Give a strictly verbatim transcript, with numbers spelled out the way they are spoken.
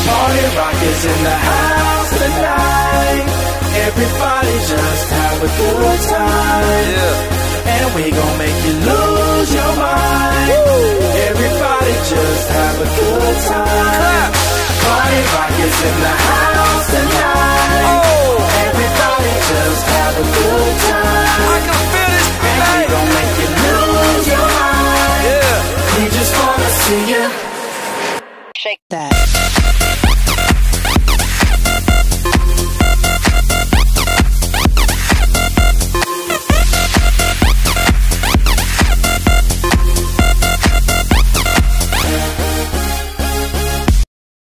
Party rock is in the house tonight. Everybody just have a good time. Yeah. And we gon' make you lose your mind. Woo. Everybody just have a good time. Clap. Party rock is in the house tonight. Oh. Everybody just have a good time. I can feel this tonight. And we gon' make you lose your mind. Yeah. We just wanna see you shake that.